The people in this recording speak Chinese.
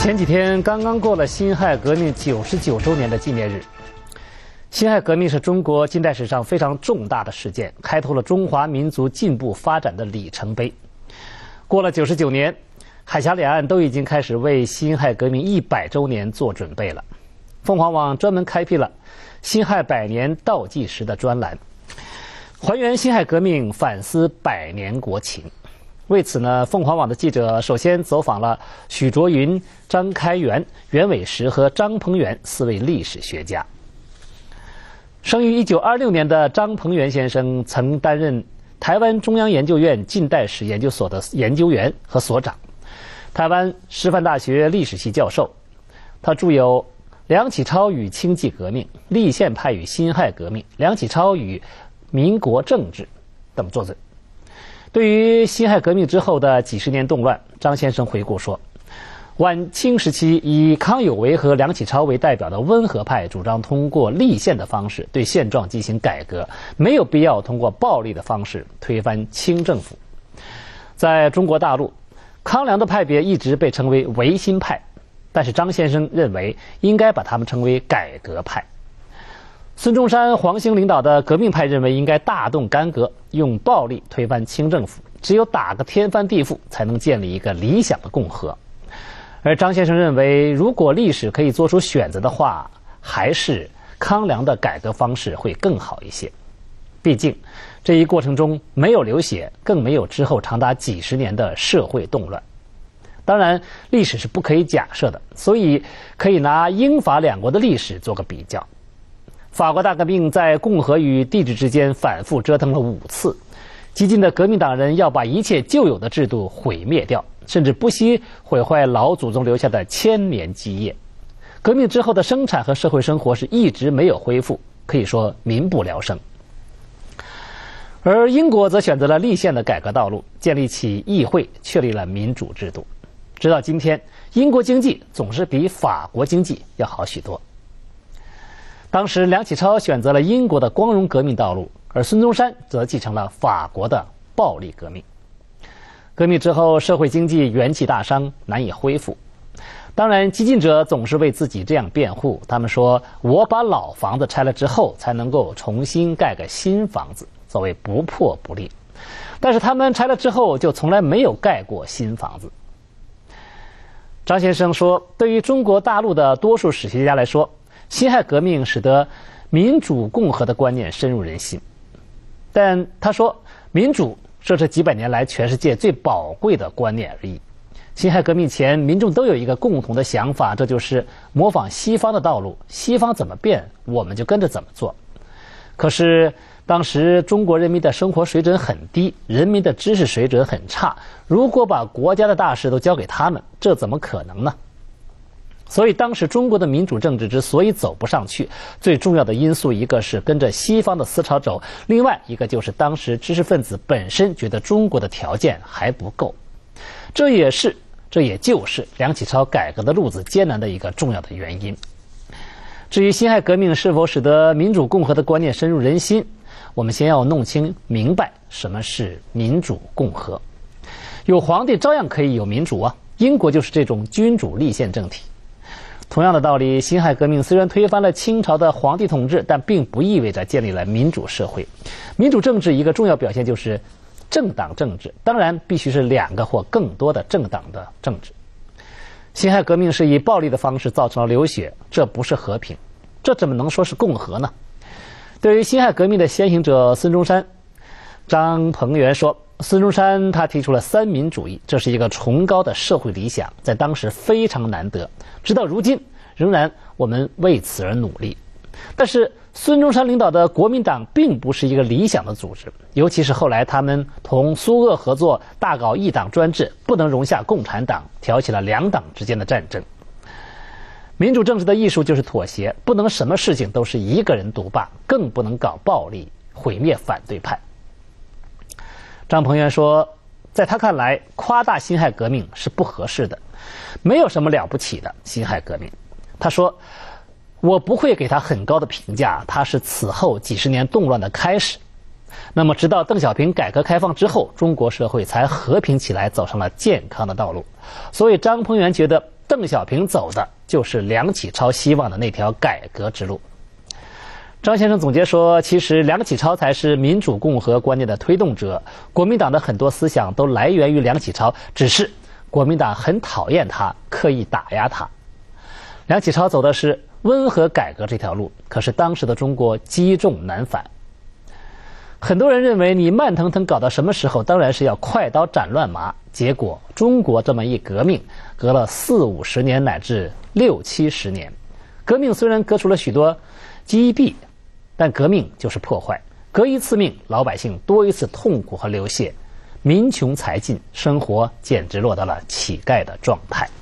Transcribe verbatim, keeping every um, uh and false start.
前几天刚刚过了辛亥革命九十九周年的纪念日。辛亥革命是中国近代史上非常重大的事件，开拓了中华民族进步发展的里程碑。过了九十九年，海峡两岸都已经开始为辛亥革命一百周年做准备了。凤凰网专门开辟了辛亥百年倒计时的专栏，还原辛亥革命，反思百年国情。为此呢，凤凰网的记者首先走访了许卓云、张开元、袁伟时和张鹏元四位历史学家。生于一九二六年的张鹏元先生曾担任台湾中央研究院近代史研究所的研究员和所长，台湾师范大学历史系教授。他著有《梁启超与清济革命》《立宪派与辛亥革命》《梁启超与民国政治》等作品。对于辛亥革命之后的几十年动乱，张先生回顾说，晚清时期以康有为和梁启超为代表的温和派主张通过立宪的方式对现状进行改革，没有必要通过暴力的方式推翻清政府。在中国大陆，康梁的派别一直被称为维新派，但是张先生认为应该把他们称为改革派。孙中山、黄兴领导的革命派认为应该大动干戈，用暴力推翻清政府，只有打个天翻地覆，才能建立一个理想的共和。而张先生认为，如果历史可以做出选择的话，还是康梁的改革方式会更好一些。毕竟这一过程中没有流血，更没有之后长达几十年的社会动乱。当然，历史是不可以假设的，所以可以拿英法两国的历史做个比较。法国大革命在共和与帝制之间反复折腾了五次，激进的革命党人要把一切旧有的制度毁灭掉，甚至不惜毁坏老祖宗留下的千年基业。革命之后的生产和社会生活是一直没有恢复，可以说民不聊生。而英国则选择了立宪的改革道路，建立起议会，确立了民主制度。直到今天，英国经济总是比法国经济要好许多。当时梁启超选择了英国的光荣革命道路，而孙中山则继承了法国的暴力革命。革命之后，社会经济元气大伤，难以恢复。当然，激进者总是为自己这样辩护，他们说，我把老房子拆了之后，才能够重新盖个新房子，所谓不破不立。但是他们拆了之后，就从来没有盖过新房子。张先生说，对于中国大陆的多数史学家来说，辛亥革命使得民主共和的观念深入人心。但他说，民主这是几百年来全世界最宝贵的观念而已。辛亥革命前，民众都有一个共同的想法，这就是模仿西方的道路，西方怎么变，我们就跟着怎么做。可是当时中国人民的生活水准很低，人民的知识水准很差，如果把国家的大事都交给他们，这怎么可能呢？所以当时中国的民主政治之所以走不上去，最重要的因素一个是跟着西方的思潮走，另外一个就是当时知识分子本身觉得中国的条件还不够。这也是这也就是梁启超改革的路子艰难的一个重要的原因。至于辛亥革命是否使得民主共和的观念深入人心，我们先要弄清明白什么是民主共和。有皇帝照样可以有民主啊，英国就是这种君主立宪政体。同样的道理，辛亥革命虽然推翻了清朝的皇帝统治，但并不意味着建立了民主社会。民主政治一个重要表现就是政党政治，当然必须是两个或更多的政党的政治。辛亥革命是以暴力的方式造成了流血，这不是和平，这怎么能说是共和呢？对于辛亥革命的先行者孙中山，张鹏元说，孙中山他提出了三民主义，这是一个崇高的社会理想，在当时非常难得，直到如今仍然我们为此而努力。但是孙中山领导的国民党并不是一个理想的组织，尤其是后来他们同苏俄合作，大搞一党专制，不能容下共产党，挑起了两党之间的战争。民主政治的艺术就是妥协，不能什么事情都是一个人独霸，更不能搞暴力毁灭反对派。张鹏元说，在他看来，夸大辛亥革命是不合适的，没有什么了不起的辛亥革命。他说，我不会给他很高的评价，他是此后几十年动乱的开始。那么直到邓小平改革开放之后，中国社会才和平起来，走上了健康的道路。所以张鹏元觉得邓小平走的就是梁启超希望的那条改革之路。张先生总结说，其实梁启超才是民主共和观念的推动者，国民党的很多思想都来源于梁启超，只是国民党很讨厌他，刻意打压他。梁启超走的是温和改革这条路，可是当时的中国积重难返。很多人认为你慢腾腾搞到什么时候，当然是要快刀斩乱麻。结果中国这么一革命，隔了四五十年乃至六七十年。革命虽然革除了许多积弊，但革命就是破坏，革一次命，老百姓多一次痛苦和流血，民穷财尽，生活简直落到了乞丐的状态。